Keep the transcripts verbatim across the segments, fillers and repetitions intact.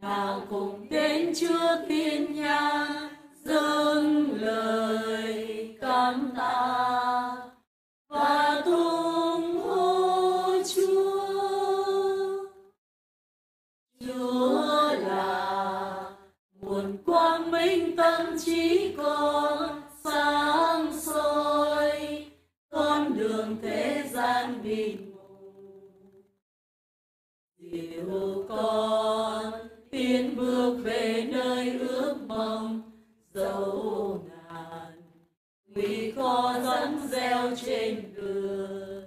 nào cùng đến trước thiên nhang dâng lời cảm tạ và tung hô Chúa. Chúa là nguồn quang minh tâm trí con sáng soi, con đường thế gian bị mù. Dìu con tiến bước về nơi ước mong dẫu ngàn nguy khó dẫn gieo trên đường.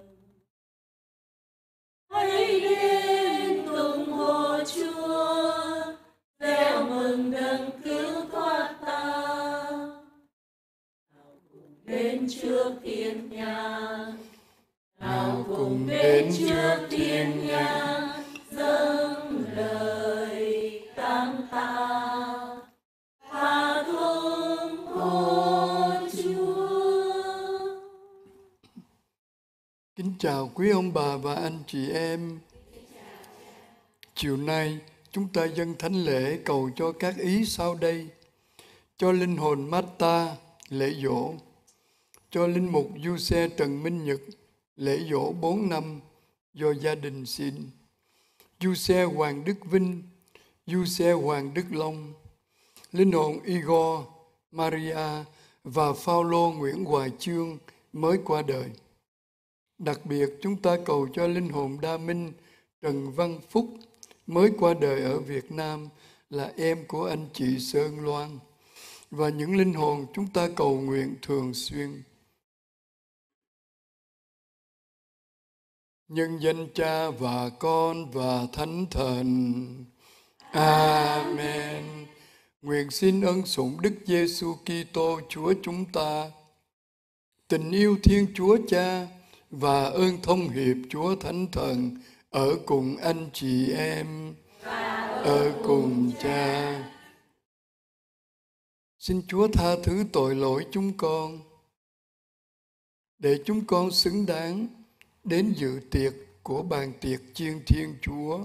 Hãy đến tung hô Chúa, reo mừng đấng cứu thoát ta. Nào cùng đến trước thiên nhang, nào cùng đến trước thiên nhang dâng lời cảm tạ và tung hô Chúa. Kính chào quý ông bà và anh chị em. Chiều nay chúng ta dâng thánh lễ cầu cho các ý sau đây: cho linh hồn Marta lễ dỗ, cho linh mục Giuse Trần Minh Nhật lễ dỗ bốn năm do gia đình xin, Giuse Hoàng Đức Vinh, Giuse Hoàng Đức Long, linh hồn Igor, Maria và Phaolô Nguyễn Hoài Chương mới qua đời. Đặc biệt chúng ta cầu cho linh hồn Đa Minh Trần Văn Phúc mới qua đời ở Việt Nam, là em của anh chị Sơn Loan, và những linh hồn chúng ta cầu nguyện thường xuyên. Nhân danh Cha và Con và Thánh Thần. Amen. Nguyện xin ân sủng Đức Giêsu Kitô Chúa chúng ta, tình yêu Thiên Chúa Cha và ơn thông hiệp Chúa Thánh Thần ở cùng anh chị em, ở cùng Cha. Xin Chúa tha thứ tội lỗi chúng con, để chúng con xứng đáng đến dự tiệc của bàn tiệc chiên Thiên Chúa.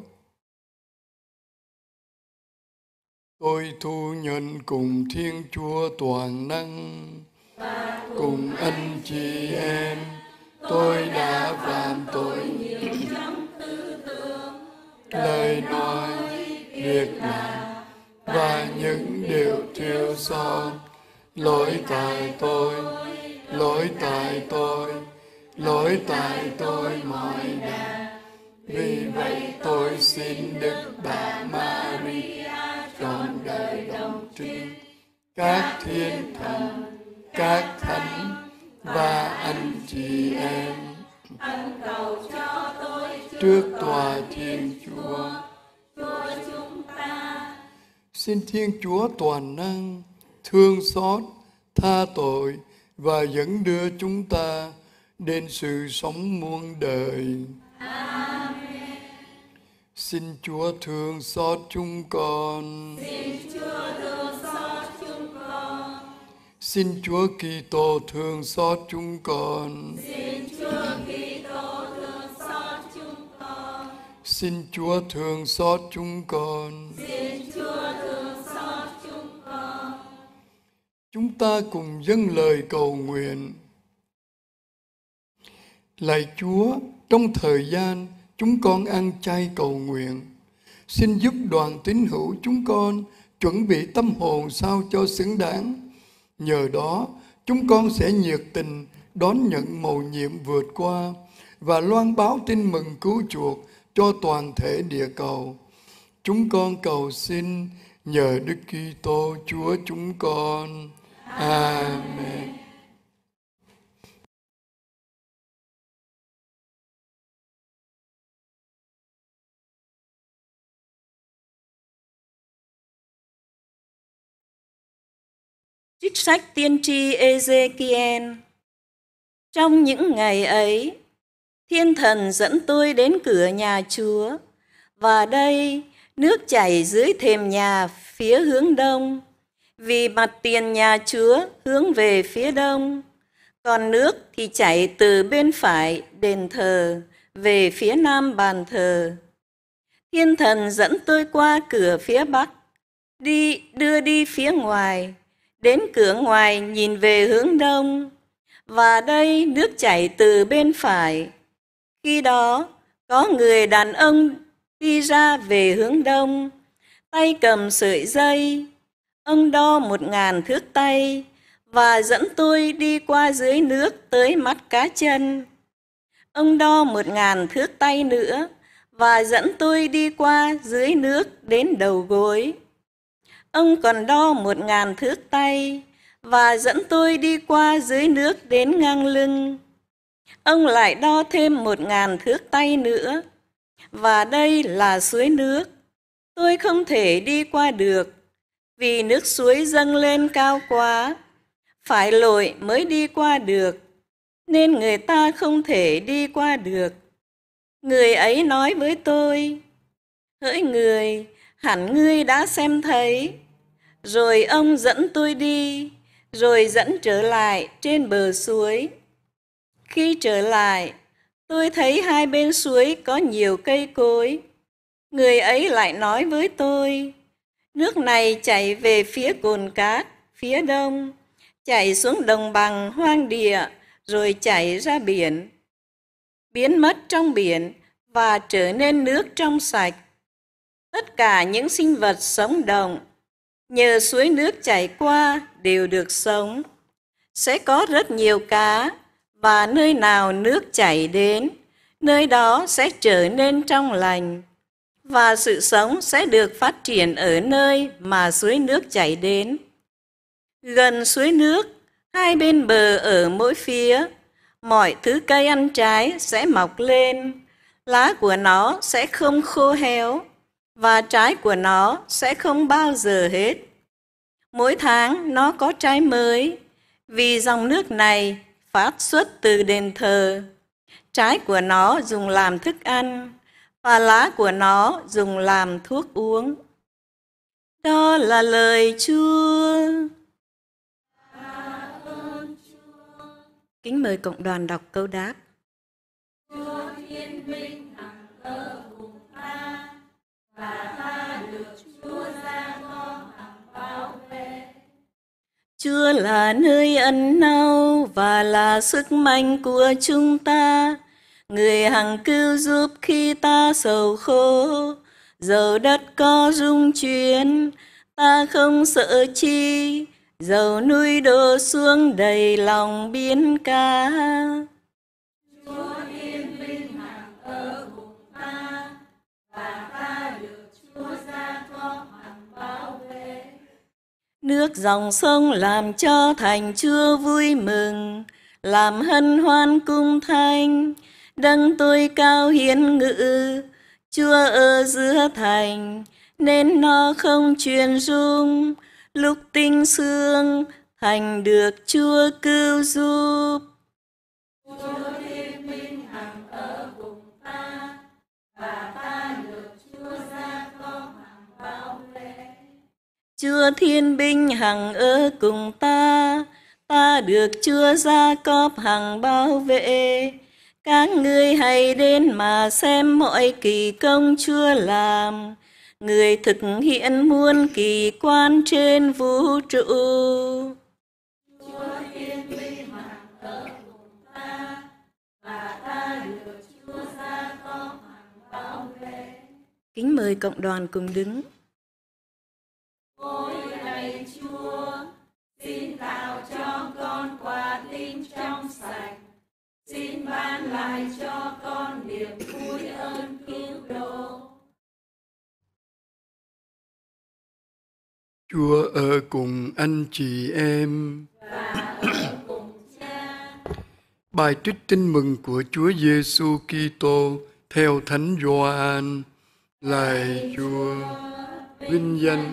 Tôi thu nhận cùng Thiên Chúa toàn năng, cùng anh chị em, tôi đã phạm tội nhiều trong tư tưởng, lời nói, việc làm và những điều thiếu sót. Lỗi tại tôi, lỗi tại tôi, lỗi tại tôi mọi đà. Vì vậy tôi xin Đức Bà Maria trọn đời đồng trinh, các thiên thần, các thánh và anh chị em, ân cầu cho tôi trước tòa Thiên Chúa. Chúa chúng ta. Xin Thiên Chúa toàn năng thương xót, tha tội và dẫn đưa chúng ta đến sự sống muôn đời. Amen. Xin Chúa thương xót chúng con. Xin Chúa thương xót chúng con. Xin Chúa Kitô thương xót chúng con. Xin Chúa Kitô thương xót chúng con. Xin Chúa thương xót chúng con. Xin Chúa thương xót chúng con. Chúng ta cùng dâng lời cầu nguyện. Lạy Chúa, trong thời gian chúng con ăn chay cầu nguyện, xin giúp đoàn tín hữu chúng con chuẩn bị tâm hồn sao cho xứng đáng. Nhờ đó, chúng con sẽ nhiệt tình đón nhận mầu nhiệm vượt qua và loan báo tin mừng cứu chuộc cho toàn thể địa cầu. Chúng con cầu xin nhờ Đức Kitô Chúa chúng con. Amen. Trích sách tiên tri Ê-dê-ki-en. Trong những ngày ấy, Thiên Thần dẫn tôi đến cửa nhà Chúa, và đây nước chảy dưới thềm nhà phía hướng đông, vì mặt tiền nhà Chúa hướng về phía đông, còn nước thì chảy từ bên phải đền thờ về phía nam bàn thờ. Thiên thần dẫn tôi qua cửa phía bắc, đi đưa đi phía ngoài, đến cửa ngoài nhìn về hướng đông, và đây nước chảy từ bên phải. Khi đó, có người đàn ông đi ra về hướng đông, tay cầm sợi dây. Ông đo một ngàn thước tay và dẫn tôi đi qua dưới nước tới mắt cá chân. Ông đo một ngàn thước tay nữa và dẫn tôi đi qua dưới nước đến đầu gối. Ông còn đo một ngàn thước tay và dẫn tôi đi qua dưới nước đến ngang lưng. Ông lại đo thêm một ngàn thước tay nữa, và đây là suối nước. Tôi không thể đi qua được, vì nước suối dâng lên cao quá, phải lội mới đi qua được, nên người ta không thể đi qua được. Người ấy nói với tôi: hỡi người, hẳn ngươi đã xem thấy. Rồi ông dẫn tôi đi, rồi dẫn trở lại trên bờ suối. Khi trở lại, tôi thấy hai bên suối có nhiều cây cối. Người ấy lại nói với tôi: nước này chảy về phía cồn cát, phía đông, chảy xuống đồng bằng hoang địa, rồi chảy ra biển, biến mất trong biển và trở nên nước trong sạch. Tất cả những sinh vật sống động, nhờ suối nước chảy qua đều được sống. Sẽ có rất nhiều cá, và nơi nào nước chảy đến, nơi đó sẽ trở nên trong lành. Và sự sống sẽ được phát triển ở nơi mà suối nước chảy đến. Gần suối nước, hai bên bờ ở mỗi phía, mọi thứ cây ăn trái sẽ mọc lên. Lá của nó sẽ không khô héo, và trái của nó sẽ không bao giờ hết. Mỗi tháng nó có trái mới, vì dòng nước này phát xuất từ đền thờ. Trái của nó dùng làm thức ăn, và lá của nó dùng làm thuốc uống. Đó là lời Chúa. Kính mời cộng đoàn đọc câu đáp. Chúa thiên binh hằng ở cùng ta, và ta được Chúa ra con hằng bảo vệ. Chúa là nơi ẩn náu và là sức mạnh của chúng ta, người hằng cứu giúp khi ta sầu khổ. Dầu đất có rung chuyển, ta không sợ chi, dầu núi đổ xuống đầy lòng biển cả. Chúa thiên binh hằng ở cùng ta, và ta được Chúa ra con hằng bảo vệ. Nước dòng sông làm cho thành Chúa vui mừng, làm hân hoan cung thanh. Đấng tôi cao hiến ngự, Chúa ở giữa thành, nên nó không truyền rung. Lúc tinh sương, thành được Chúa cứu giúp. Chúa thiên binh hằng ở cùng ta, và ta được Chúa ra con hằng bảo vệ. Chúa thiên binh hằng ở cùng ta, ta được Chúa Gia Cóp hằng bảo vệ. Các ngươi hãy đến mà xem mọi kỳ công Chúa làm, người thực hiện muôn kỳ quan trên vũ trụ. Chúa thiên binh hằng ở cùng ta, và ta được Chúa ra con hằng bảo vệ. Kính mời cộng đoàn cùng đứng. Ôi lạy Chúa, xin tạo cho con quả tin trong sạch, xin ban lại cho con niềm vui ơn cứu độ. Chúa ở cùng anh chị em. Và ở cùng Cha. Bài trích tin mừng của Chúa Giêsu Kitô theo Thánh Gioan. Lạy Chúa, vinh danh.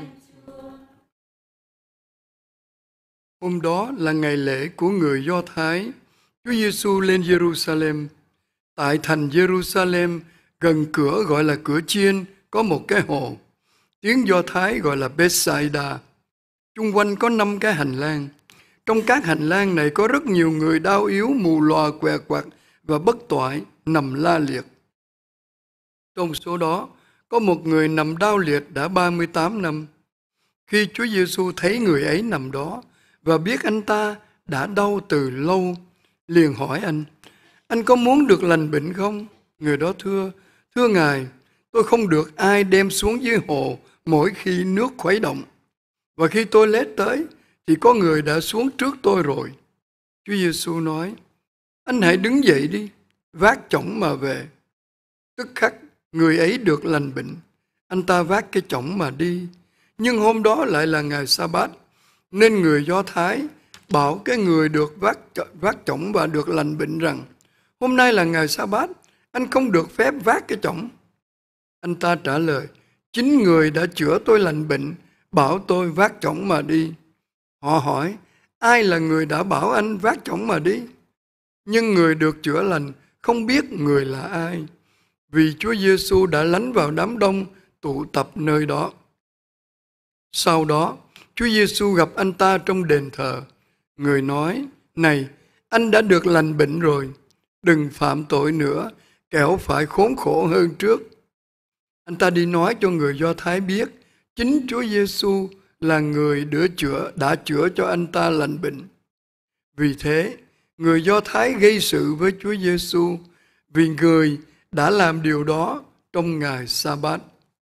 Hôm đó là ngày lễ của người Do Thái. Chúa Giêsu lên Jerusalem. Tại thành Jerusalem, gần cửa gọi là cửa chiên, có một cái hồ. Tiếng Do Thái gọi là Bethsaida. Chung quanh có năm cái hành lang. Trong các hành lang này có rất nhiều người đau yếu, mù lòa, què quặt và bất toại nằm la liệt. Trong số đó có một người nằm đau liệt đã ba mươi tám năm. Khi Chúa Giêsu thấy người ấy nằm đó và biết anh ta đã đau từ lâu, liền hỏi anh, anh có muốn được lành bệnh không? Người đó thưa, thưa Ngài, tôi không được ai đem xuống dưới hồ mỗi khi nước khuấy động. Và khi tôi lết tới, thì có người đã xuống trước tôi rồi. Chúa Giêsu nói, anh hãy đứng dậy đi, vác chõng mà về. Tức khắc, người ấy được lành bệnh. Anh ta vác cái chõng mà đi. Nhưng hôm đó lại là ngày Sa-bát, nên người Do Thái bảo cái người được vác, vác chõng và được lành bệnh rằng, hôm nay là ngày Sa-bát, anh không được phép vác cái chõng. Anh ta trả lời, chính người đã chữa tôi lành bệnh, bảo tôi vác chõng mà đi. Họ hỏi, ai là người đã bảo anh vác chõng mà đi? Nhưng người được chữa lành không biết người là ai, vì Chúa Giêsu đã lánh vào đám đông tụ tập nơi đó. Sau đó, Chúa Giêsu gặp anh ta trong đền thờ. Người nói, này, anh đã được lành bệnh rồi, đừng phạm tội nữa, kẻo phải khốn khổ hơn trước. Anh ta đi nói cho người Do Thái biết, chính Chúa Giêsu là người đã chữa, đã chữa cho anh ta lành bệnh. Vì thế, người Do Thái gây sự với Chúa Giêsu vì người đã làm điều đó trong ngày Sa-bát.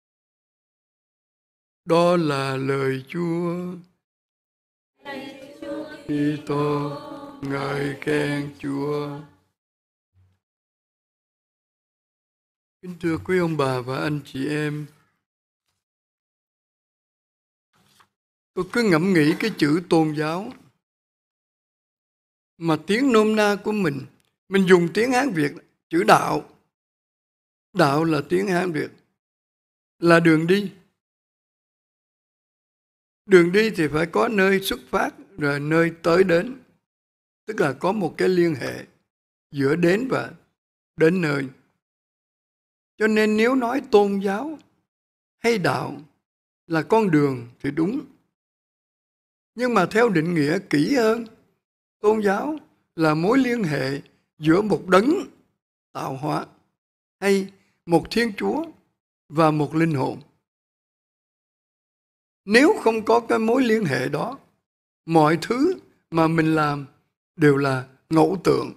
Đó là lời Chúa. Kitô, ngợi khen Chúa. Kính thưa quý ông bà và anh chị em, tôi cứ ngẫm nghĩ cái chữ tôn giáo mà tiếng nôm na của mình, mình dùng tiếng Hán Việt, chữ đạo. Đạo là tiếng Hán Việt, là đường đi. Đường đi thì phải có nơi xuất phát, rồi nơi tới đến. Tức là có một cái liên hệ giữa đến và đến nơi. Cho nên nếu nói tôn giáo hay đạo là con đường thì đúng. Nhưng mà theo định nghĩa kỹ hơn, tôn giáo là mối liên hệ giữa một đấng tạo hóa hay một Thiên Chúa và một linh hồn. Nếu không có cái mối liên hệ đó, mọi thứ mà mình làm đều là ngẫu tượng.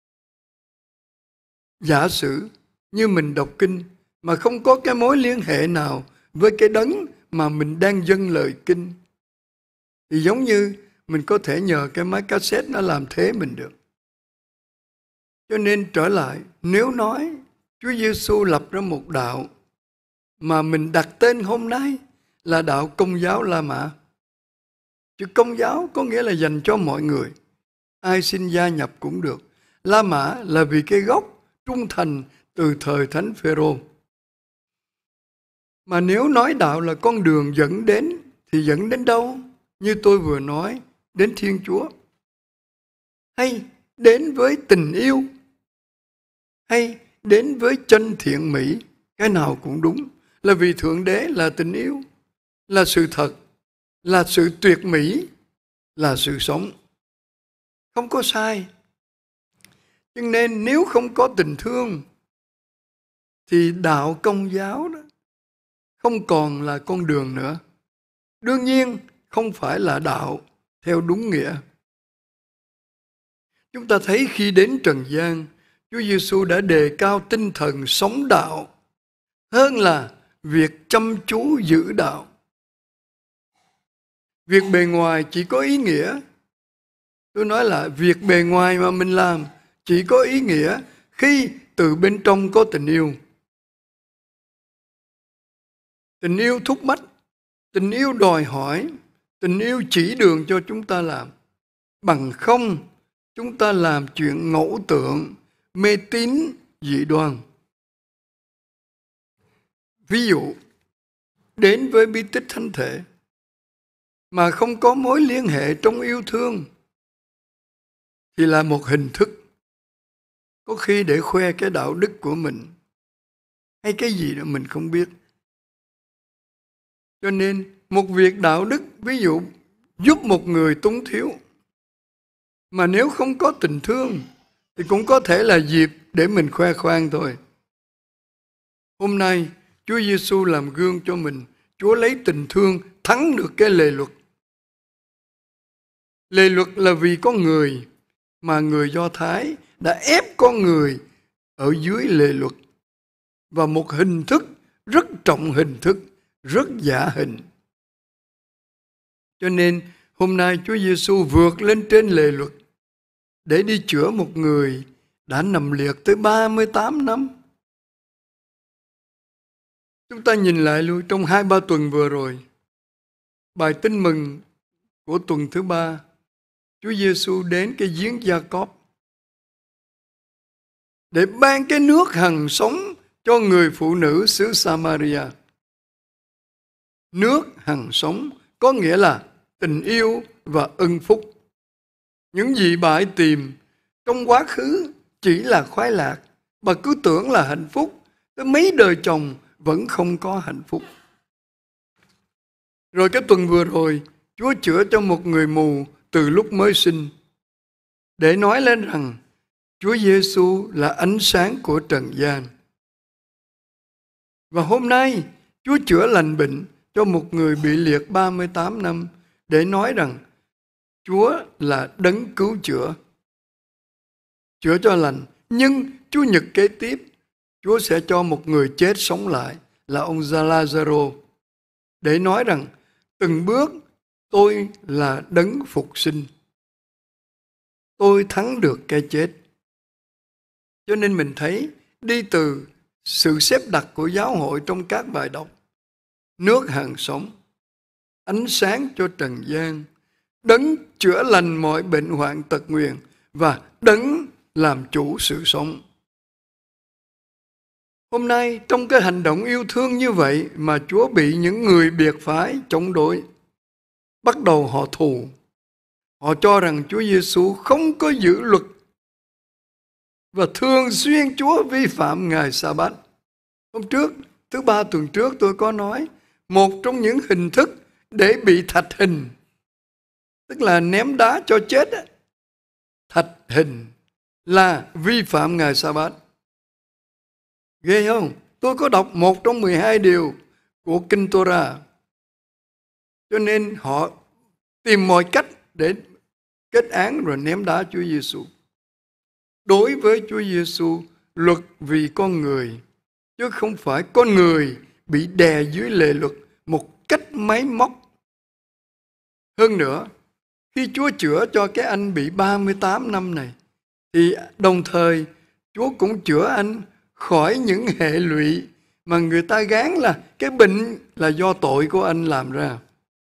Giả sử như mình đọc kinh mà không có cái mối liên hệ nào với cái đấng mà mình đang dâng lời kinh, thì giống như mình có thể nhờ cái máy cassette nó làm thế mình được. Cho nên trở lại, nếu nói Chúa Giêsu lập ra một đạo mà mình đặt tên hôm nay là đạo Công giáo La Mã. Chữ Công giáo có nghĩa là dành cho mọi người, ai xin gia nhập cũng được. La Mã là vì cái gốc trung thành từ thời Thánh Phêrô. Mà nếu nói đạo là con đường dẫn đến thì dẫn đến đâu? Như tôi vừa nói, đến Thiên Chúa. Hay đến với tình yêu, hay đến với chân thiện mỹ, cái nào cũng đúng. Là vì Thượng Đế là tình yêu, là sự thật, là sự tuyệt mỹ, là sự sống. Không có sai. cho nên nếu không có tình thương thì đạo Công giáo đó không còn là con đường nữa. Đương nhiên không phải là đạo theo đúng nghĩa. Chúng ta thấy khi đến trần gian, Chúa Giêsu đã đề cao tinh thần sống đạo hơn là việc chăm chú giữ đạo. Việc bề ngoài chỉ có ý nghĩa, tôi nói là việc bề ngoài mà mình làm chỉ có ý nghĩa khi từ bên trong có tình yêu. Tình yêu thúc bách, tình yêu đòi hỏi, tình yêu chỉ đường cho chúng ta làm. Bằng không, chúng ta làm chuyện ngẫu tượng, mê tín, dị đoan. Ví dụ, đến với bí tích thánh thể mà không có mối liên hệ trong yêu thương thì là một hình thức, có khi để khoe cái đạo đức của mình hay cái gì đó mình không biết. Cho nên một việc đạo đức, ví dụ giúp một người túng thiếu, mà nếu không có tình thương thì cũng có thể là dịp để mình khoe khoang thôi. Hôm nay Chúa Giêsu làm gương cho mình. Chúa lấy tình thương thắng được cái lề luật. Lề luật là vì con người, mà người Do Thái đã ép con người ở dưới lề luật và một hình thức rất trọng hình thức, rất giả hình. Cho nên hôm nay Chúa Giêsu vượt lên trên lề luật để đi chữa một người đã nằm liệt tới ba mươi tám năm. Chúng ta nhìn lại luôn trong hai ba tuần vừa rồi, bài tin mừng của tuần thứ ba, Chúa Giêsu đến cái giếng Gia-cốp để ban cái nước hằng sống cho người phụ nữ xứ Samaria. Nước hằng sống có nghĩa là tình yêu và ân phúc. Những gì bà ấy tìm trong quá khứ chỉ là khoái lạc. Bà cứ tưởng là hạnh phúc, tới mấy đời chồng vẫn không có hạnh phúc. Rồi cái tuần vừa rồi, Chúa chữa cho một người mù từ lúc mới sinh, để nói lên rằng Chúa Giêsu là ánh sáng của trần gian. Và hôm nay, Chúa chữa lành bệnh cho một người bị liệt ba mươi tám năm, để nói rằng Chúa là đấng cứu chữa. Chữa cho lành, nhưng Chúa nhật kế tiếp, Chúa sẽ cho một người chết sống lại là ông Lazaro, để nói rằng từng bước tôi là đấng phục sinh. Tôi thắng được cái chết. Cho nên mình thấy đi từ sự xếp đặt của giáo hội trong các bài đọc, nước hằng sống, ánh sáng cho trần gian, đấng chữa lành mọi bệnh hoạn tật nguyền, và đấng làm chủ sự sống. Hôm nay trong cái hành động yêu thương như vậy mà Chúa bị những người biệt phái chống đối. Bắt đầu họ thù. Họ cho rằng Chúa Giêsu không có giữ luật và thường xuyên Chúa vi phạm ngày Sa-bát. Hôm trước, thứ ba tuần trước tôi có nói, một trong những hình thức để bị thạch hình, tức là ném đá cho chết, thạch hình là vi phạm ngày Sa-bát. Ghê không? Tôi có đọc một trong mười hai điều của Kinh Tô-ra. Cho nên họ tìm mọi cách để kết án rồi ném đá Chúa Giêsu. Đối với Chúa Giêsu, luật vì con người, chứ không phải con người bị đè dưới lề luật một cách máy móc. Hơn nữa, khi Chúa chữa cho cái anh bị ba mươi tám năm này, thì đồng thời Chúa cũng chữa anh khỏi những hệ lụy mà người ta gán là cái bệnh là do tội của anh làm ra.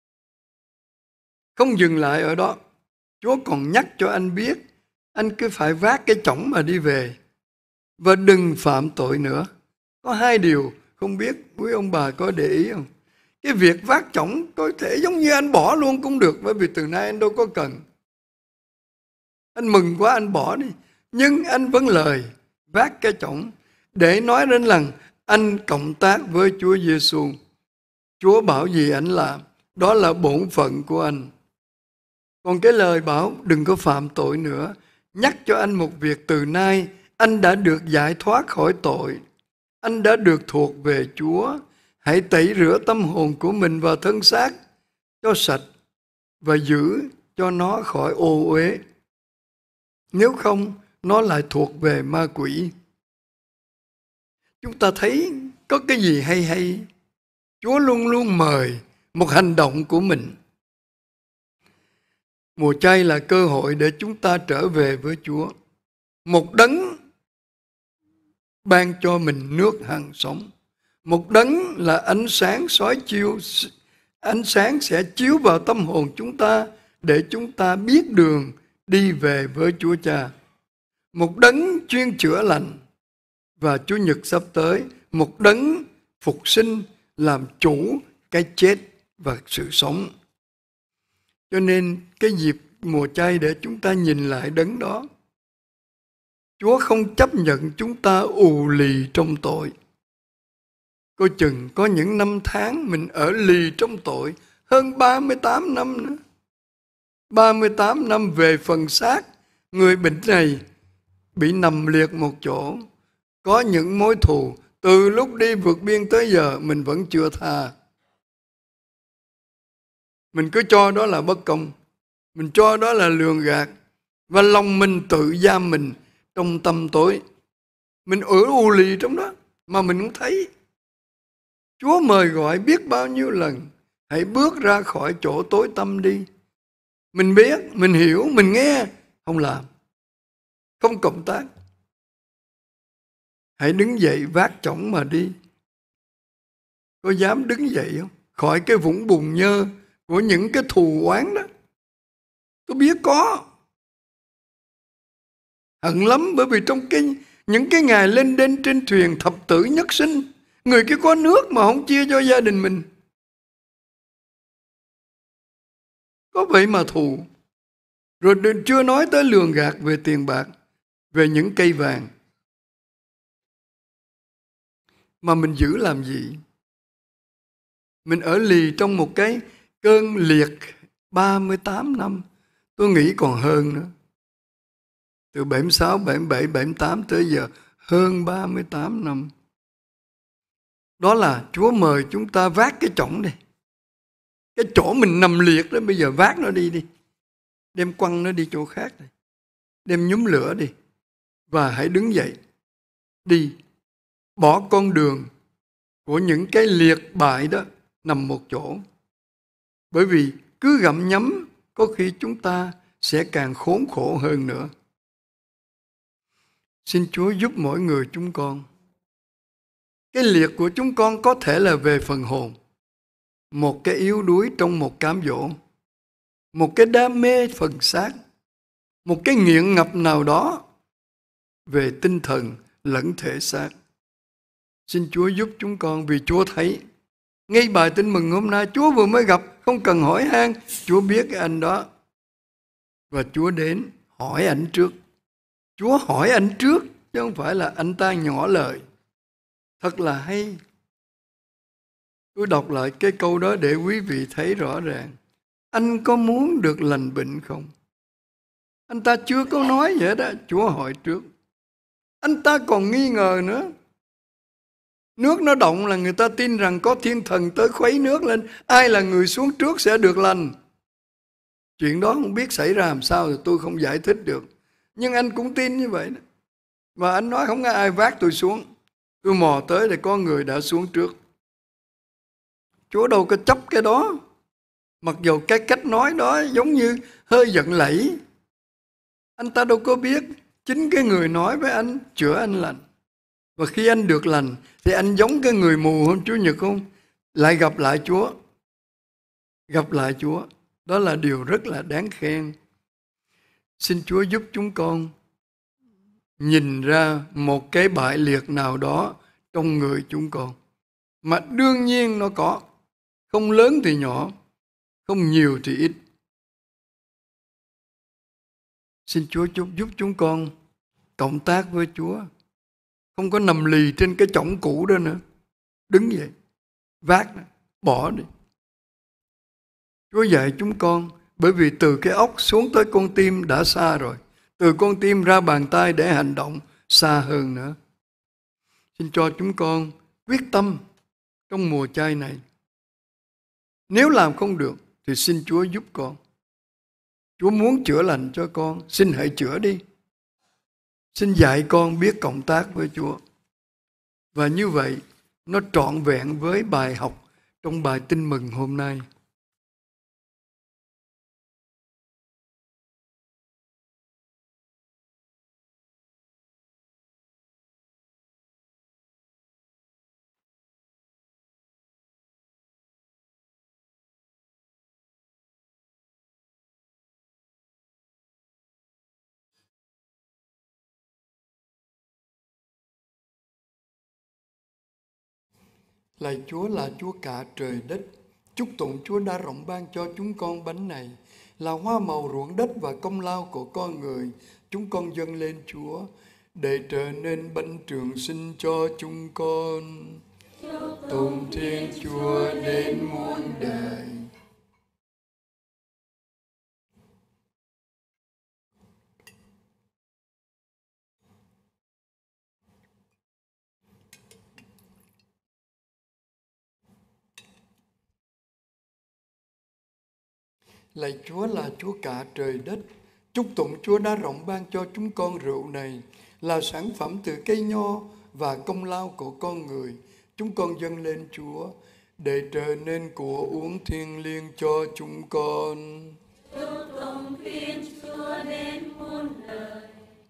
Không dừng lại ở đó, Chúa còn nhắc cho anh biết anh cứ phải vác cái chõng mà đi về và đừng phạm tội nữa. Có hai điều không biết quý ông bà có để ý không? Cái việc vác chõng có thể giống như anh bỏ luôn cũng được, bởi vì từ nay anh đâu có cần. Anh mừng quá anh bỏ đi, nhưng anh vẫn lời vác cái chõng để nói đến rằng anh cộng tác với Chúa Giêsu. Chúa bảo gì anh làm, đó là bổn phận của anh. Còn cái lời bảo đừng có phạm tội nữa, nhắc cho anh một việc, từ nay anh đã được giải thoát khỏi tội. Anh đã được thuộc về Chúa. Hãy tẩy rửa tâm hồn của mình và thân xác cho sạch và giữ cho nó khỏi ô uế. Nếu không, nó lại thuộc về ma quỷ. Chúng ta thấy có cái gì hay hay, Chúa luôn luôn mời một hành động của mình. Mùa chay là cơ hội để chúng ta trở về với Chúa. Một đấng ban cho mình nước hằng sống. Một đấng là ánh sáng soi chiếu, ánh sáng sẽ chiếu vào tâm hồn chúng ta để chúng ta biết đường đi về với Chúa Cha. Một đấng chuyên chữa lành, và Chúa Nhật sắp tới, một đấng phục sinh làm chủ cái chết và sự sống. Cho nên cái dịp mùa chay để chúng ta nhìn lại đấng đó. Chúa không chấp nhận chúng ta ù lì trong tội. Coi chừng có những năm tháng mình ở lì trong tội hơn ba mươi tám năm nữa. ba mươi tám năm về phần xác, người bệnh này bị nằm liệt một chỗ, có những mối thù Từ lúc đi vượt biên tới giờ mình vẫn chưa tha. Mình cứ cho đó là bất công, mình cho đó là lường gạt, và lòng mình tự giam mình trong tâm tối. Mình ở u lì trong đó mà mình không thấy. Chúa mời gọi biết bao nhiêu lần, hãy bước ra khỏi chỗ tối tăm đi. Mình biết, mình hiểu, mình nghe, không làm, không cộng tác. Hãy đứng dậy vác chổng mà đi. Có dám đứng dậy không? Khỏi cái vũng bùn nhơ của những cái thù oán đó. Tôi biết có. Hận lắm, bởi vì trong cái những cái ngày lên đên trên thuyền thập tử nhất sinh, người kia có nước mà không chia cho gia đình mình. Có vậy mà thù. Rồi chưa nói tới lường gạt về tiền bạc, về những cây vàng. Mà mình giữ làm gì? Mình ở lì trong một cái cơn liệt ba mươi tám năm. Tôi nghĩ còn hơn nữa. Từ bảy mươi sáu, bảy mươi bảy, bảy mươi tám tới giờ hơn ba mươi tám năm. Đó là Chúa mời chúng ta vác cái chổng đi. Cái chỗ mình nằm liệt đó bây giờ vác nó đi đi. Đem quăng nó đi chỗ khác đi. Đem nhúm lửa đi. Và hãy đứng dậy. Đi. Bỏ con đường của những cái liệt bại đó nằm một chỗ. Bởi vì cứ gặm nhấm có khi chúng ta sẽ càng khốn khổ hơn nữa. Xin Chúa giúp mỗi người chúng con. Cái liệt của chúng con có thể là về phần hồn. Một cái yếu đuối trong một cám dỗ. Một cái đam mê phần xác. Một cái nghiện ngập nào đó về tinh thần lẫn thể xác. Xin Chúa giúp chúng con, vì Chúa thấy. Ngay bài tin mừng hôm nay Chúa vừa mới gặp, không cần hỏi han, Chúa biết cái anh đó. Và Chúa đến hỏi anh trước. Chúa hỏi anh trước, chứ không phải là anh ta nhỏ lời. Thật là hay. Tôi đọc lại cái câu đó để quý vị thấy rõ ràng. Anh có muốn được lành bệnh không? Anh ta chưa có nói vậy đó, Chúa hỏi trước. Anh ta còn nghi ngờ nữa. Nước nó động là người ta tin rằng có thiên thần tới khuấy nước lên. Ai là người xuống trước sẽ được lành. Chuyện đó không biết xảy ra làm sao thì tôi không giải thích được. Nhưng anh cũng tin như vậy đó. Và anh nói không có ai vác tôi xuống. Tôi mò tới để có người đã xuống trước. Chúa đâu có chấp cái đó. Mặc dù cái cách nói đó giống như hơi giận lẫy. Anh ta đâu có biết. Chính cái người nói với anh chữa anh lành. Và khi anh được lành thì anh giống cái người mù hôm Chủ nhật không? Lại gặp lại Chúa. Gặp lại Chúa. Đó là điều rất là đáng khen. Xin Chúa giúp chúng con nhìn ra một cái bại liệt nào đó trong người chúng con. Mà đương nhiên nó có. Không lớn thì nhỏ, không nhiều thì ít. Xin Chúa giúp, giúp chúng con cộng tác với Chúa. Không có nằm lì trên cái chổng cũ đó nữa. Đứng dậy, vác, bỏ đi. Chúa dạy chúng con, bởi vì từ cái óc xuống tới con tim đã xa rồi. Từ con tim ra bàn tay để hành động xa hơn nữa. Xin cho chúng con quyết tâm trong mùa chay này. Nếu làm không được thì xin Chúa giúp con. Chúa muốn chữa lành cho con, xin hãy chữa đi. Xin dạy con biết cộng tác với Chúa. Và như vậy, nó trọn vẹn với bài học trong bài tin mừng hôm nay. Lạy Chúa là Chúa cả trời đất. Chúc tụng Chúa đã rộng ban cho chúng con bánh này, là hoa màu ruộng đất và công lao của con người. Chúng con dâng lên Chúa để trở nên bánh trường sinh cho chúng con. Tụng Thiên Chúa đến muôn đời. Lạy Chúa là Chúa cả trời đất, chúc tụng Chúa đã rộng ban cho chúng con rượu này, là sản phẩm từ cây nho và công lao của con người. Chúng con dâng lên Chúa để trở nên của uống thiêng liêng cho chúng con. Chúc tụng Thiên Chúa đến muôn đời.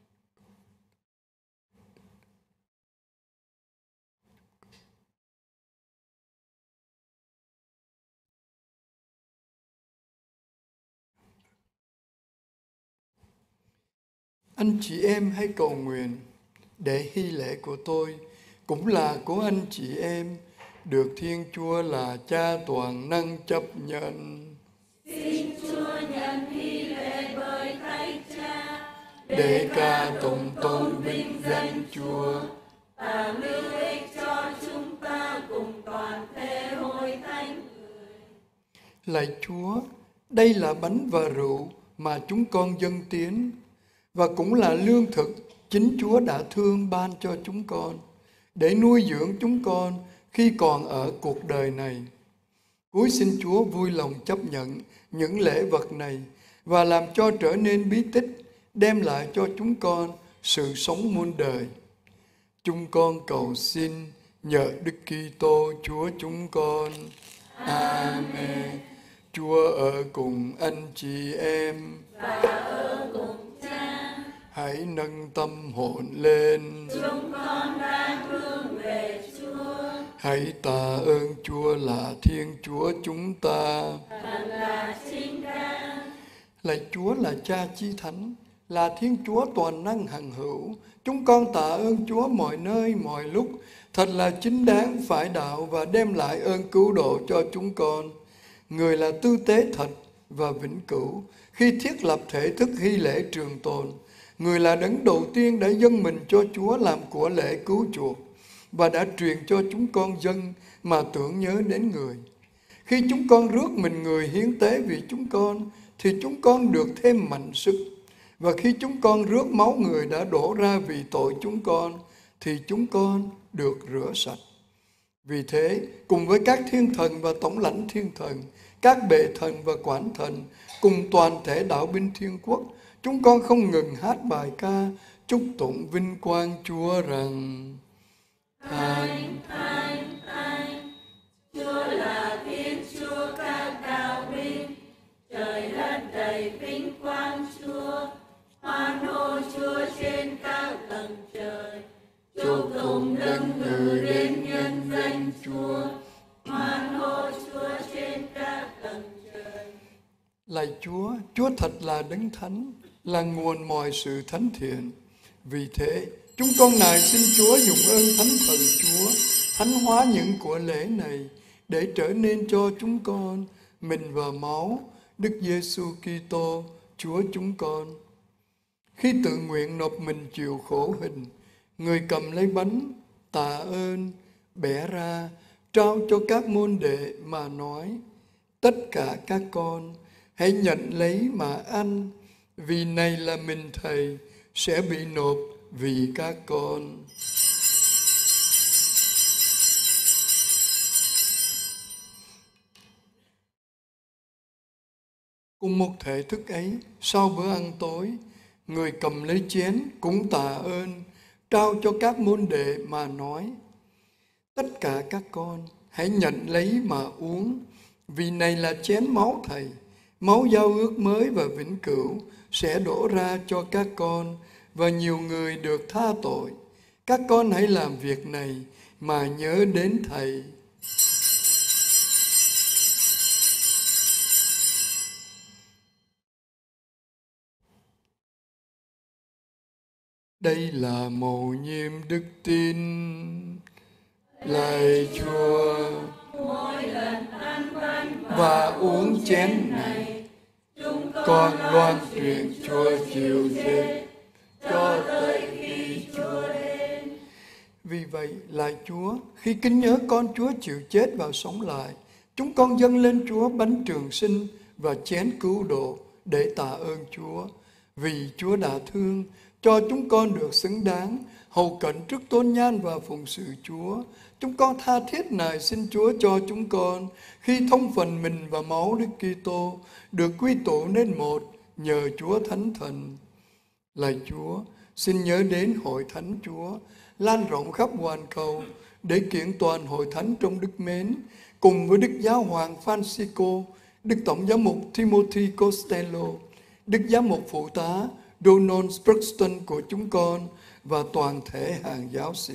Anh chị em hãy cầu nguyện để hy lễ của tôi cũng là của anh chị em, được Thiên Chúa là Cha toàn năng chấp nhận. Xin Chúa nhận hy lễ bởi Thánh Cha, để ca tụng tôn vinh danh Chúa và lưu ích cho chúng ta cùng toàn thể hội thánh người. Lạy Chúa, đây là bánh và rượu mà chúng con dâng tiến, và cũng là lương thực chính Chúa đã thương ban cho chúng con, để nuôi dưỡng chúng con khi còn ở cuộc đời này. Cuối xin Chúa vui lòng chấp nhận những lễ vật này và làm cho trở nên bí tích, đem lại cho chúng con sự sống muôn đời. Chúng con cầu xin nhờ Đức Kitô Chúa chúng con. Amen. Chúa ở cùng anh chị em và ở cùng Cha. Hãy nâng tâm hồn lên. Chúng con đang hướng về Chúa. Hãy tạ ơn Chúa là Thiên Chúa chúng ta. Thật là chính đáng. Lạy Chúa là Cha Chí Thánh, là Thiên Chúa toàn năng hằng hữu. Chúng con tạ ơn Chúa mọi nơi, mọi lúc. Thật là chính đáng, phải đạo và đem lại ơn cứu độ cho chúng con. Người là tư tế thật và vĩnh cửu khi thiết lập thể thức hy lễ trường tồn. Người là đấng đầu tiên đã dâng mình cho Chúa làm của lễ cứu chuộc và đã truyền cho chúng con dâng mà tưởng nhớ đến người. Khi chúng con rước mình người hiến tế vì chúng con thì chúng con được thêm mạnh sức. Và khi chúng con rước máu người đã đổ ra vì tội chúng con thì chúng con được rửa sạch. Vì thế, cùng với các thiên thần và tổng lãnh thiên thần, các bệ thần và quản thần, cùng toàn thể đạo binh thiên quốc, chúng con không ngừng hát bài ca chúc tụng vinh quang Chúa rằng: Thánh, thánh, thánh, Chúa là Thiên Chúa các đạo binh, trời đất đầy vinh quang Chúa, hoan hô Chúa trên các tầng trời. Chúc tụng đấng ngự đến nhân danh Chúa, hoan hô Chúa trên các tầng trời. Lạy Chúa, Chúa thật là đấng thánh, là nguồn mọi sự thánh thiện. Vì thế, chúng con nài xin Chúa dùng ơn thánh thần Chúa thánh hóa những của lễ này để trở nên cho chúng con mình và máu Đức Giêsu Kitô Chúa chúng con. Khi tự nguyện nộp mình chịu khổ hình, người cầm lấy bánh, tạ ơn, bẻ ra, trao cho các môn đệ mà nói: tất cả các con hãy nhận lấy mà ăn, vì này là mình Thầy sẽ bị nộp vì các con. Cùng một thể thức ấy, sau bữa ăn tối, người cầm lấy chén cũng tạ ơn, trao cho các môn đệ mà nói: tất cả các con hãy nhận lấy mà uống, vì này là chén máu Thầy, máu giao ước mới và vĩnh cửu sẽ đổ ra cho các con và nhiều người được tha tội. Các con hãy làm việc này mà nhớ đến Thầy. Đây là mầu nhiệm đức tin. Lạy Chúa, Mỗi lần ăn bánh và uống chén này, chúng con loan truyền Chúa chịu chết cho tới khi Chúa đến. Vì vậy, lạy Chúa, khi kính nhớ con Chúa chịu chết và sống lại, chúng con dâng lên Chúa bánh trường sinh và chén cứu độ để tạ ơn Chúa. Vì Chúa đã thương, cho chúng con được xứng đáng hầu cận trước tôn nhan và phụng sự Chúa Chúng con tha thiết nài xin Chúa cho chúng con khi thông phần mình và máu Đức Kitô được quy tụ nên một nhờ Chúa Thánh Thần. Lạy Chúa, xin nhớ đến hội thánh Chúa lan rộng khắp hoàn cầu để kiện toàn hội thánh trong đức mến, cùng với Đức Giáo hoàng Francisco, Đức Tổng giám mục Timothy Costello, Đức Giám mục Phụ tá Donald Sproxton của chúng con và toàn thể hàng giáo sĩ.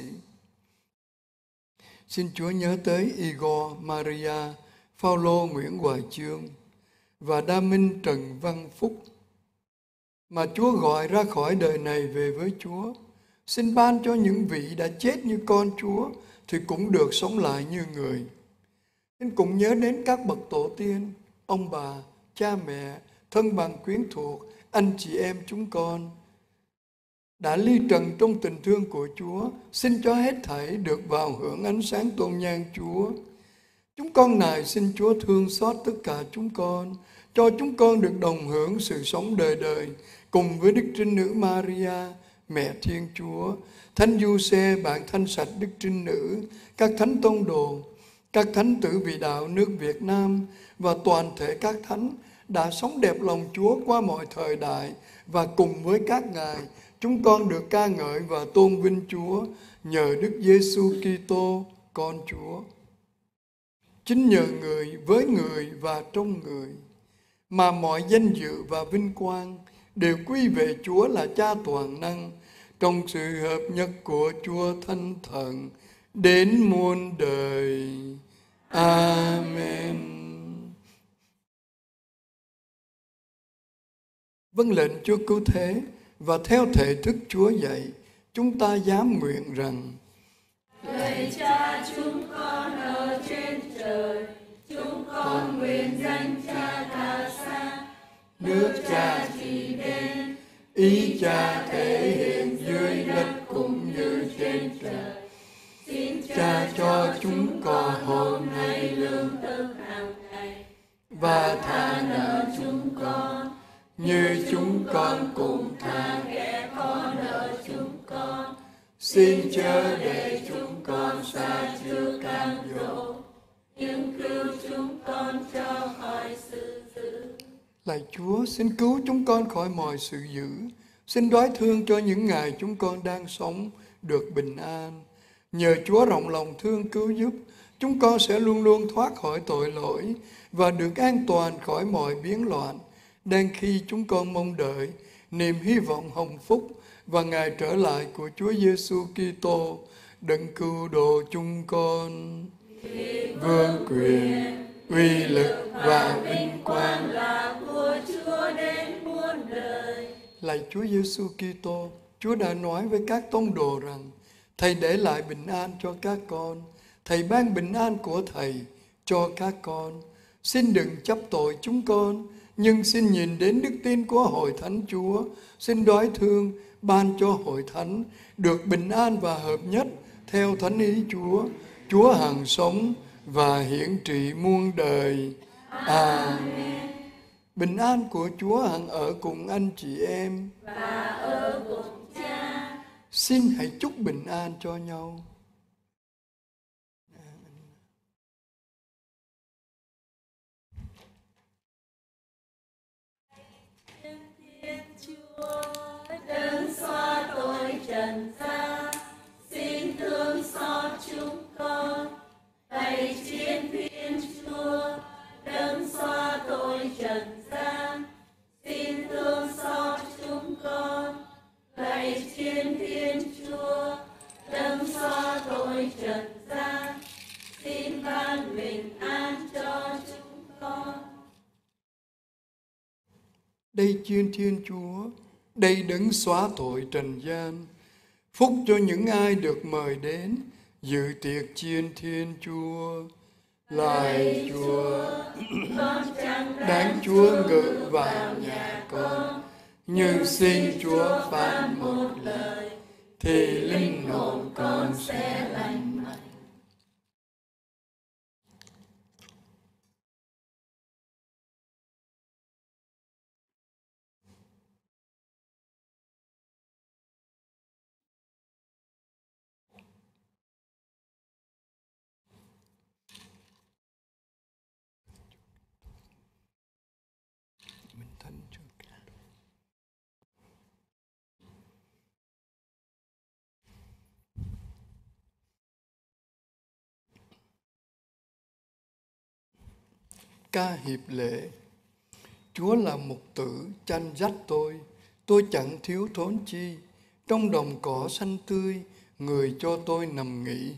Xin Chúa nhớ tới Igor Maria, Phaolô Nguyễn Hoài Chương và Đa Minh Trần Văn Phúc mà Chúa gọi ra khỏi đời này về với Chúa. Xin ban cho những vị đã chết như con Chúa thì cũng được sống lại như người. Xin cùng nhớ đến các bậc tổ tiên, ông bà, cha mẹ, thân bằng quyến thuộc, anh chị em chúng con đã ly trần trong tình thương của Chúa. Xin cho hết thảy được vào hưởng ánh sáng tôn nhang Chúa. Chúng con nài xin Chúa thương xót tất cả chúng con, cho chúng con được đồng hưởng sự sống đời đời cùng với Đức Trinh Nữ Maria, Mẹ Thiên Chúa, Thánh Giuse, bạn thanh sạch Đức Trinh Nữ, các thánh tông đồ, các thánh tử vị đạo nước Việt Nam và toàn thể các thánh đã sống đẹp lòng Chúa qua mọi thời đại, và cùng với các ngài chúng con được ca ngợi và tôn vinh Chúa nhờ Đức Giêsu Kitô con Chúa. Chính nhờ người, với người và trong người mà mọi danh dự và vinh quang đều quy về Chúa là Cha toàn năng, trong sự hợp nhất của Chúa Thánh Thần đến muôn đời. Amen. Vâng lệnh Chúa cứu thế và theo thể thức Chúa dạy, chúng ta dám nguyện rằng: Lạy Cha chúng con ở trên trời, chúng con nguyện danh Cha tha xa, nước Cha trị đến, ý Cha thể hiện dưới đất cũng như trên trời. Xin Cha cho chúng con hôm nay lương thực hàng ngày, và tha nợ chúng con như chúng con cũng tha kẻ có nợ chúng con. Xin chớ để chúng con sa chứa cám dỗ, nhưng cứu chúng con cho khỏi sự dữ. Lạy Chúa, xin cứu chúng con khỏi mọi sự dữ. Xin đoái thương cho những ngày chúng con đang sống được bình an. Nhờ Chúa rộng lòng thương cứu giúp, chúng con sẽ luôn luôn thoát khỏi tội lỗi và được an toàn khỏi mọi biến loạn, đang khi chúng con mong đợi niềm hy vọng hồng phúc và ngày trở lại của Chúa Giêsu Kitô, đấng cứu độ chúng con. Vương quyền, uy lực và vinh quang là của Chúa đến muôn đời. Lạy Chúa Giêsu Kitô, Chúa đã nói với các tông đồ rằng: Thầy để lại bình an cho các con, Thầy ban bình an của Thầy cho các con. Xin đừng chấp tội chúng con, nhưng xin nhìn đến đức tin của hội thánh Chúa. Xin đoái thương ban cho hội thánh được bình an và hợp nhất theo thánh ý Chúa. Chúa hằng sống và hiển trị muôn đời. Amen. Bình an của Chúa hằng ở cùng anh chị em và ở cùng Cha. Xin hãy chúc bình an cho nhau. Thiên Chúa đấng xóa tội trần gian, xin thương xót chúng con. Lạy Chiến Thiên Chúa đấng xóa tội trần gian, xin thương xót chúng con. Lạy Chiến Thiên Chúa đấng xóa tội trần gian, xin ban bình an cho chúng con. Đây Chiên Thiên Chúa, đây đấng xóa tội trần gian. Phúc cho những ai được mời đến dự tiệc Chiên Thiên Chúa. Lạy Chúa, đáng Chúa ngự vào nhà con, nhưng xin Chúa phán một lời, thì linh hồn con sẽ lành mạnh. ca hiệp lệ. Chúa là mục tử chăn dắt tôi, tôi chẳng thiếu thốn chi. Trong đồng cỏ xanh tươi, người cho tôi nằm nghỉ.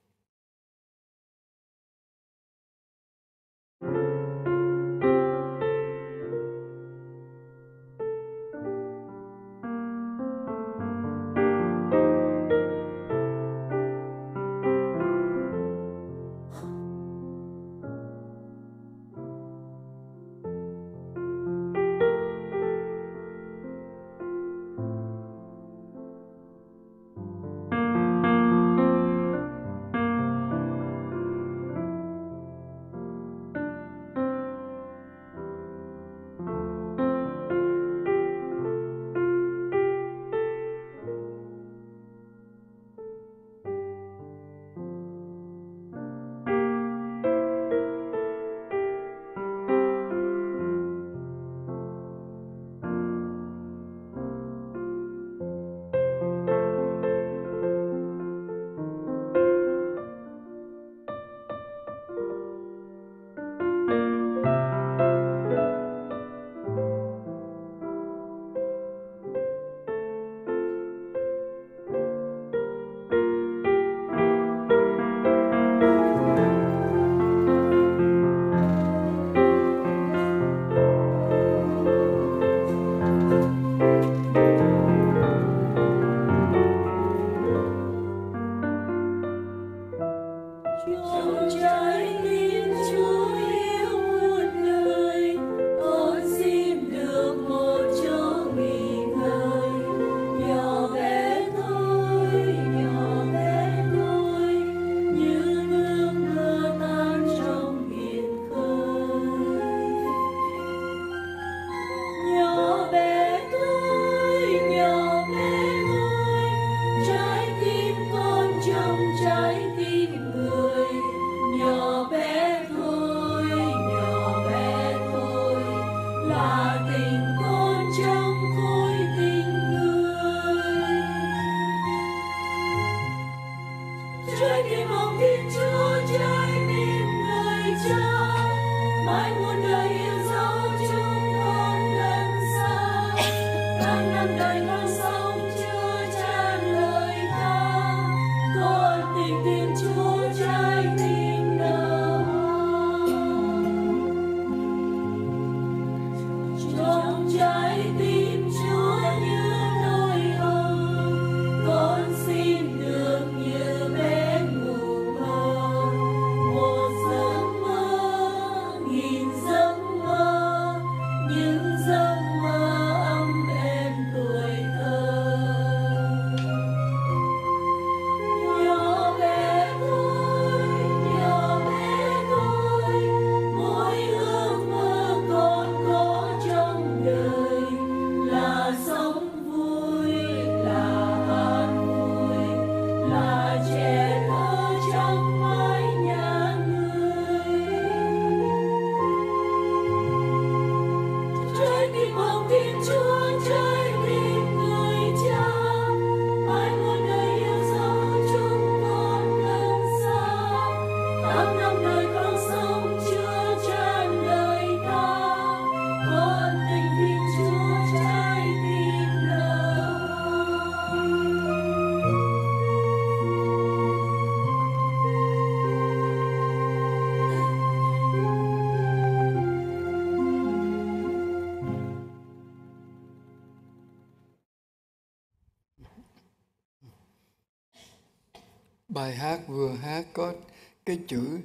Bài hát vừa hát có cái chữ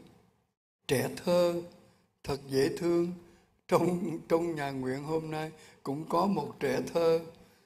trẻ thơ thật dễ thương. Trong trong nhà nguyện hôm nay cũng có một trẻ thơ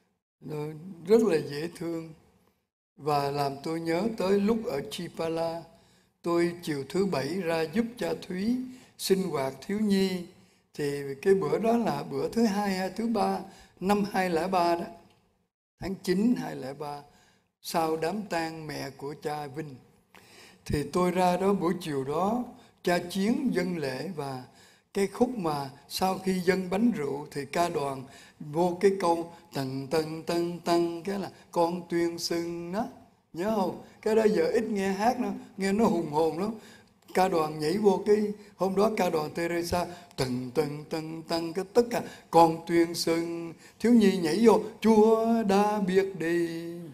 rất là dễ thương và làm tôi nhớ tới lúc ở Chipala, tôi chiều thứ bảy ra giúp cha Thúy sinh hoạt thiếu nhi. Thì cái bữa đó là bữa thứ hai hay thứ ba năm hai không không ba đó, tháng chín hai không không ba, sau đám tang mẹ của cha Vinh. Thì tôi ra đó buổi chiều đó, cha Chiến dâng lễ và cái khúc mà sau khi dâng bánh rượu thì ca đoàn vô cái câu tần tần tần tần, cái là con tuyên xưng đó, nhớ không? Cái đó giờ ít nghe hát nó, nghe nó hùng hồn lắm. ca đoàn nhảy vô cái hôm đó ca đoàn Teresa tầng tầng tầng tầng cái tất cả con tuyên xưng thiếu nhi nhảy vô Chúa đã biết đi.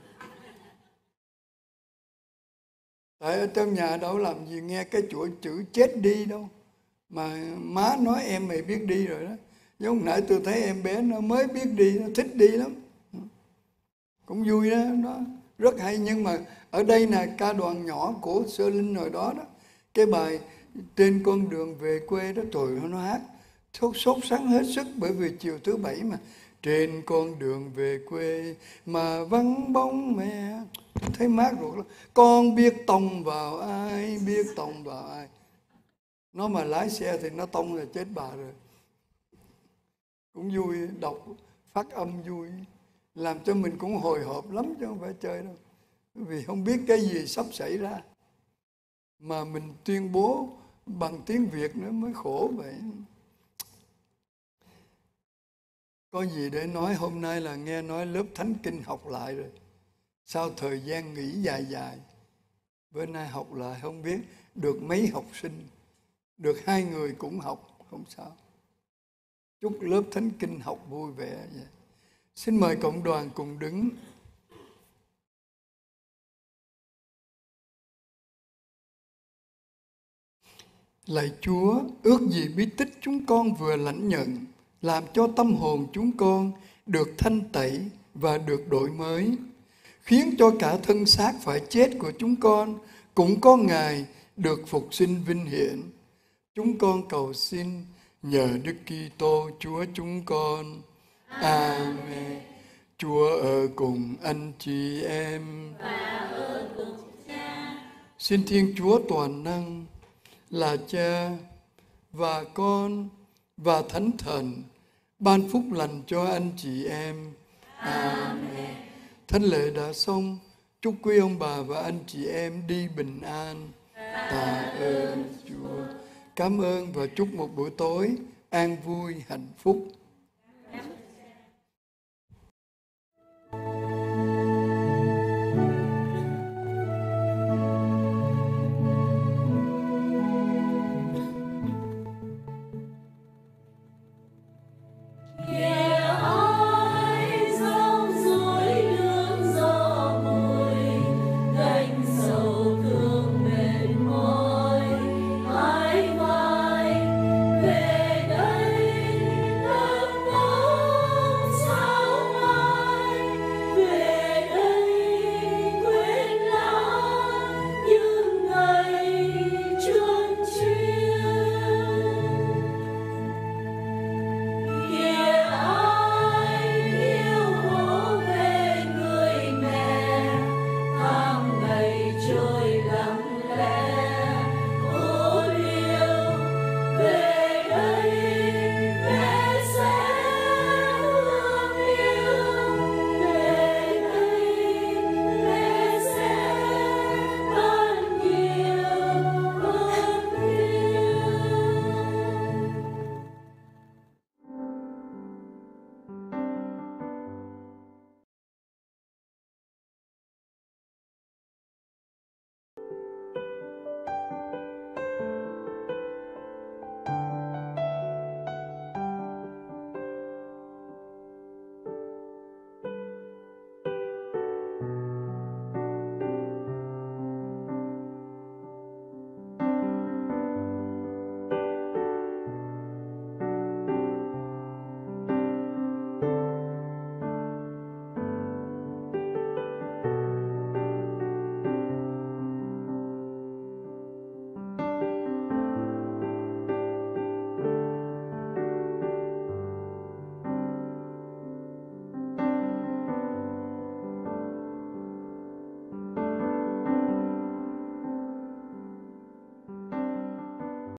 Tại ở trong nhà đâu làm gì nghe cái chuỗi chữ chết đi đâu, mà má nói em mày biết đi rồi đó. Giống nãy tôi thấy em bé nó mới biết đi, nó thích đi lắm, cũng vui đó, nó rất hay. Nhưng mà ở đây là ca đoàn nhỏ của Sơ Linh hồi đó đó, cái bài trên con đường về quê đó, trời nó hát sốt sốt sáng hết sức, bởi vì chiều thứ bảy mà trên con đường về quê mà vắng bóng mẹ, thấy mát ruột lắm. Con biết tông vào ai, biết tông vào ai. Nó mà lái xe thì nó tông là chết bà rồi. Cũng vui, đọc phát âm vui, làm cho mình cũng hồi hộp lắm chứ không phải chơi đâu. Vì không biết cái gì sắp xảy ra, mà mình tuyên bố bằng tiếng Việt nữa mới khổ vậy. Có gì để nói, hôm nay là nghe nói lớp Thánh Kinh học lại rồi. Sau thời gian nghỉ dài dài, bữa nay học lại không biết được mấy học sinh, được hai người cũng học, không sao. Chúc lớp Thánh Kinh học vui vẻ vậy. Xin mời cộng đoàn cùng đứng. Lạy Chúa, ước gì bí tích chúng con vừa lãnh nhận, làm cho tâm hồn chúng con được thanh tẩy và được đổi mới, khiến cho cả thân xác phải chết của chúng con cũng có ngày được phục sinh vinh hiển. Chúng con cầu xin nhờ Đức Kitô Chúa chúng con. Amen. Chúa ở cùng anh chị em và ở cùng Cha. Xin Thiên Chúa toàn năng là Cha và Con và Thánh Thần ban phúc lành cho anh chị em. Amen. Thánh lễ đã xong, chúc quý ông bà và anh chị em đi bình an. Tạ ơn Chúa. Cảm ơn và chúc một buổi tối an vui hạnh phúc.